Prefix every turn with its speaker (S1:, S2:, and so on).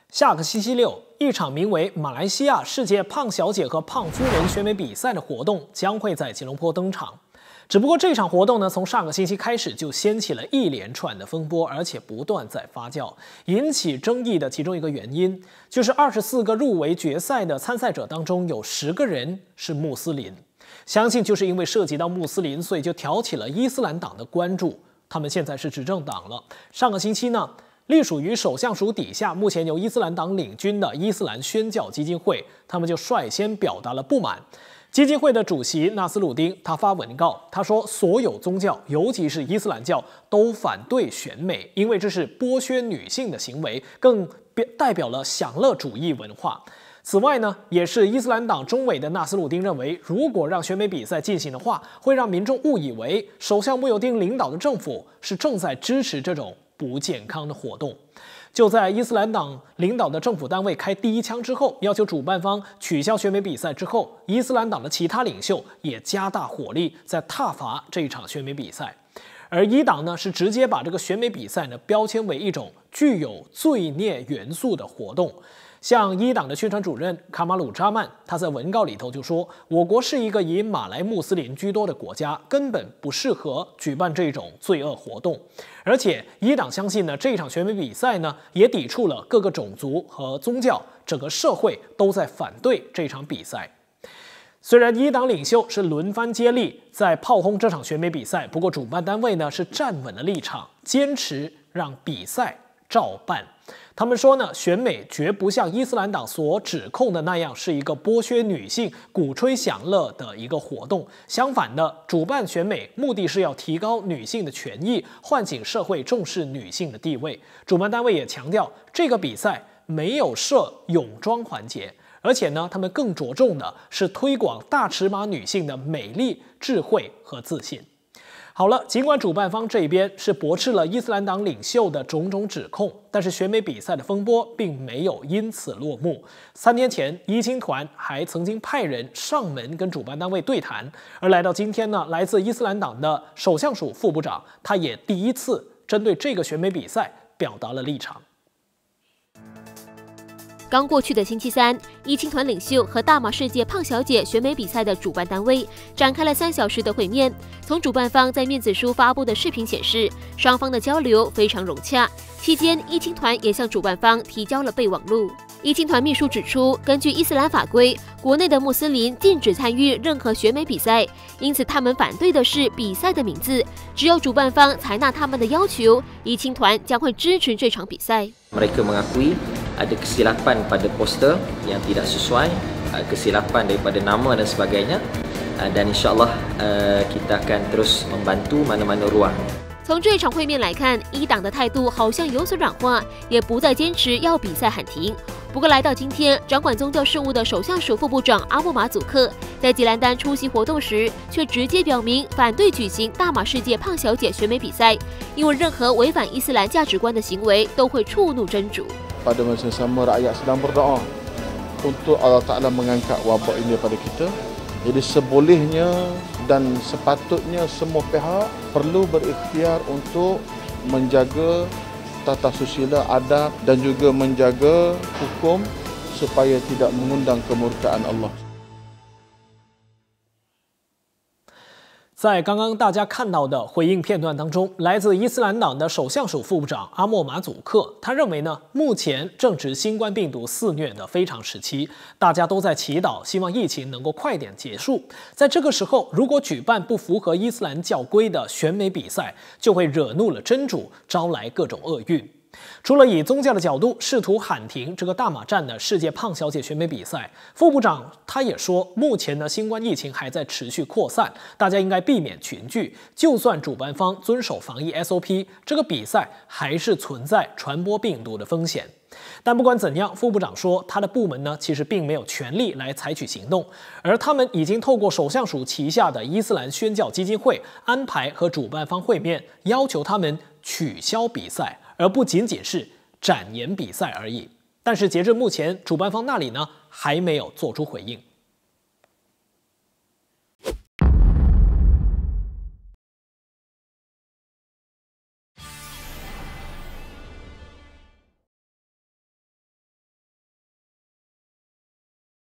S1: 下个星期六，一场名为马来西亚世界胖小姐和胖夫人选美比赛的活动将会在吉隆坡登场。只不过这场活动呢，从上个星期开始就掀起了一连串的风波，而且不断在发酵。引起争议的其中一个原因，就是24个入围决赛的参赛者当中有10个人是穆斯林。相信就是因为涉及到穆斯林，所以就挑起了伊斯兰党的关注。他们现在是执政党了。上个星期呢，隶属于首相署底下，目前由伊斯兰党领军的伊斯兰宣教基金会，他们就率先表达了不满。基金会的主席纳斯鲁丁他发文告，他说所有宗教，尤其是伊斯兰教，都反对选美，因为这是剥削女性的行为，更代表了享乐主义文化。此外呢，也是伊斯兰党中委的纳斯鲁丁认为，如果让选美比赛进行的话，会让民众误以为首相慕尤丁领导的政府是正在支持这种不健康的活动。就在伊斯兰党领导的政府单位开第一枪之后，要求主办方取消选美比赛之后，伊斯兰党的其他领袖也加大火力在挞伐这一场选美比赛。而伊党呢，是直接把这个选美比赛呢标签为一种具有罪孽元素的活动。像伊党的宣传主任卡马鲁扎曼，他在文告里头就说，我国是一个以马来穆斯林居多的国家，根本不适合举办这种罪恶活动。而且伊党相信呢，这场选美比赛呢，也抵触了各个种族和宗教，整个社会都在反对这场比赛。虽然伊党领袖是轮番接力在炮轰这场选美比赛，不过主办单位呢是站稳了立场，坚持让比赛照办。他们说呢，选美绝不像伊斯兰党所指控的那样是一个剥削女性、鼓吹享乐的一个活动。相反的，主办选美目的是要提高女性的权益，唤醒社会重视女性的地位。主办单位也强调，这个比赛没有设泳装环节，而且呢，他们更着重的是推广大尺码女性的美丽、智慧和自信。好了，尽管主办方这边是驳斥了伊斯兰党领袖的种种指控，但是选美比赛的风波并没有因此落幕。3天前，伊青团还曾经派人上门跟主办单位对谈，而来到今天呢，来自伊斯兰党的首相署副部长，他也第一次针对这个选美比赛表达了立场。
S2: 刚过去的星期三，伊青团领袖和大马世界胖小姐选美比赛的主办单位展开了3小时的会面。从主办方在面子书发布的视频显示，双方的交流非常融洽。期间，伊青团也向主办方提交了备忘录。伊青团秘书指出，根据伊斯兰法规，国内的穆斯林禁止参与任何选美比赛，因此他们反对的是比赛的名字。只有主办方采纳他们的要求，伊青团将会支持这场比赛。
S3: Mereka mengakui ada kesilapan pada poster yang tidak sesuai, kesilapan daripada nama dan sebagainya, dan insyaAllah kita akan terus membantu mana-mana ruang.
S2: 从这场会面来看，伊党的态度好像有所软化，也不再坚持要比赛喊停。不过来到今天，掌管宗教事务的首相署副部长阿莫马祖克在吉兰丹出席活动时，却直接表明反对举行大马世界胖小姐选美比赛，因为任何违反伊斯兰价值观的行为都会触怒真主。
S4: Pada masa sama rakyat sedang berdoa untuk Allah Ta'ala mengangkat wabak ini pada kita. Jadi sebolehnya dan sepatutnya semua pihak perlu berikhtiar untuk menjaga tata susila, adab dan juga menjaga hukum supaya tidak mengundang kemurkaan Allah.
S1: 在刚刚大家看到的回应片段当中，来自伊斯兰党的首相署副部长阿莫马祖克，他认为呢，目前正值新冠病毒肆虐的非常时期，大家都在祈祷，希望疫情能够快点结束。在这个时候，如果举办不符合伊斯兰教规的选美比赛，就会惹怒了真主，招来各种厄运。除了以宗教的角度试图喊停这个大马站的世界胖小姐选美比赛，副部长他也说，目前呢新冠疫情还在持续扩散，大家应该避免群聚。就算主办方遵守防疫 SOP， 这个比赛还是存在传播病毒的风险。但不管怎样，副部长说，他的部门呢其实并没有权力来采取行动，而他们已经透过首相署旗下的伊斯兰宣教基金会安排和主办方会面，要求他们取消比赛，而不仅仅是展延比赛而已。但是截至目前，主办方那里呢还没有做出回应。